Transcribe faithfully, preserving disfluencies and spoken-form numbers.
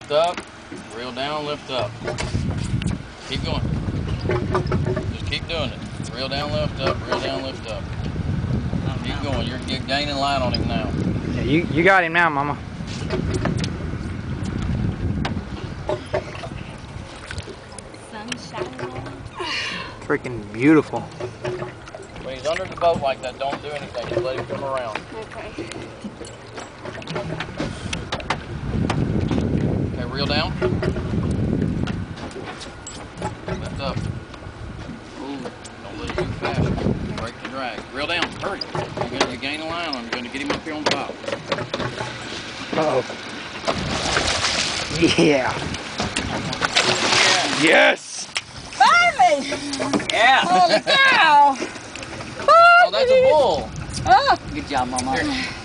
Lift up, reel down, lift up. Keep going. Just keep doing it. Reel down, lift up, reel down, lift up. Keep going. You're, you're gaining light on him now. Yeah, you, you got him now, Mama. Freaking beautiful. When he's under the boat like that, don't do anything. Just let him come around. Okay. Okay, reel down. Lift up. Ooh, don't let it too fast. Break the drag. Reel down. Hurry. You're going to gain a line on him. You're going to get him up here on top. Uh-oh. Yeah. Yeah. Yes! Finally! Yeah! Holy cow! Oh, that's a bull! Oh. Good job, Mama. Here.